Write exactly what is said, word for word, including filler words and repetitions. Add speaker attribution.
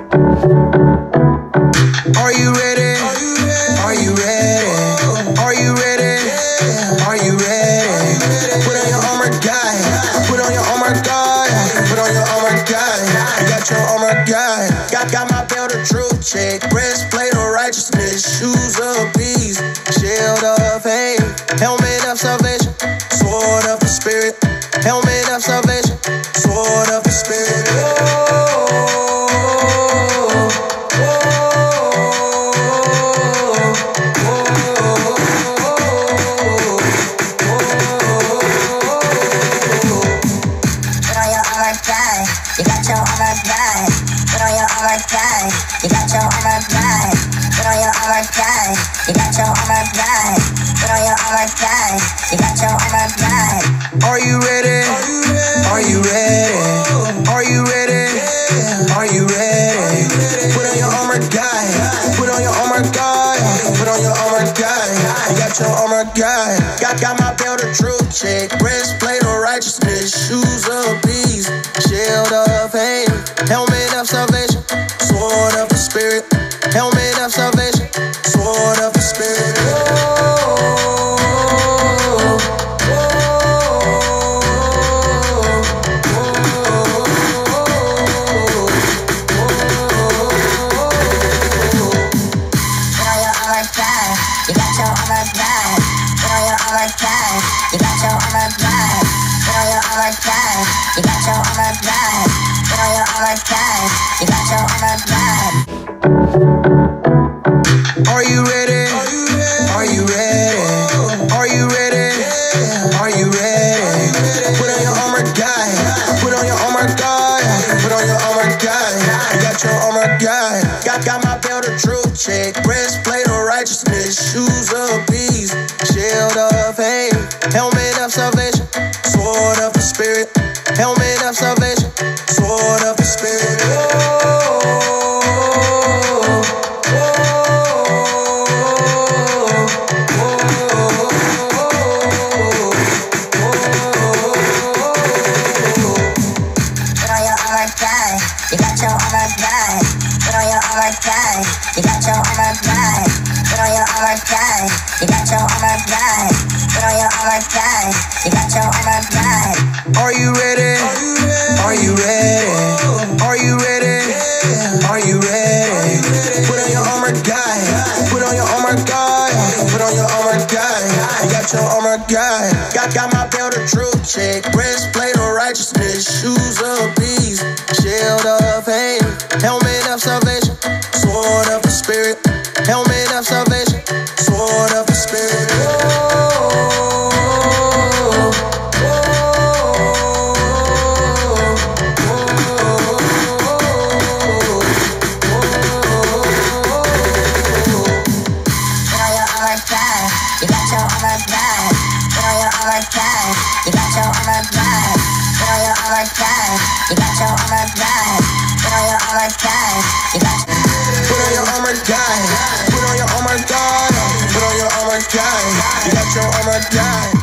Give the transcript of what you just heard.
Speaker 1: Are you ready? Are you ready? Are you ready? Are you ready? Put on your armor, guy. Put on your armor, guy. Put on your armor, guy. You got your armor, guy. Got got my belt of truth check. Breastplate of righteousness. Shoes of peace. Shield of faith. Helmet of salvation. Sword of the spirit. Helmet of salvation. Sword of the spirit.
Speaker 2: You got your armor guy. Put on your armor guy. You got your armor guy. Put on your armor guy. You got your armor guy. Put on your armor guy. You got your armor guy.
Speaker 1: Are you ready? Are you ready? Are you ready? Are you ready? Put on your armor guy. Put on your armor guy. Put on your armor guy. You got your armor guy. Got got my belt of truth check. Breastplate of righteousness. Shoes of peace. Shield of faith, helmet of salvation, sword of the spirit, helmet of salvation, sword of the spirit.
Speaker 2: Put on your armor guy, you got your armor guy. Put on your armor guy, you got your armor guy. Put on your armor guy, you got your armor guy. Put on your armor guy, you got your armor guy.
Speaker 1: Are you ready? Are you ready? Are you ready? Are you ready? Put on your armor guy. Put on your armor guy. Put on your armor guy. You got your armor guy. Got got my belt of truth check. Breastplate of righteousness. Shoes of peace. Shield of faith. Helmet of salvation. Sword of the spirit. Helmet of salvation. Sword of the spirit.
Speaker 2: You got your armor guy. Put on your armor guy. You got your armor guy. Put on your armor guy. You got your armor guy. Put on your armor guy. You got your armor guy.
Speaker 1: Are you ready? Are you ready? Are you ready? Are you ready? Put on your armor guy. Put on your armor guy. Put on your armor guy. You got your armor guy. Got got my belt of truth check. Breastplate of righteousness. Shoes of peace. Shield of faith, helmet of salvation, sword of the spirit, helmet of salvation, sword of the spirit.
Speaker 2: Put on your armor guy, you got your armor guy. Put on your armor guy, you got your armor guy. Put on your armor guy, you got your armor guy. Put on your armor guy, you got your
Speaker 1: Put on your armor guy. Put on your armor guy. Put on your armor guy. You got your armor guy.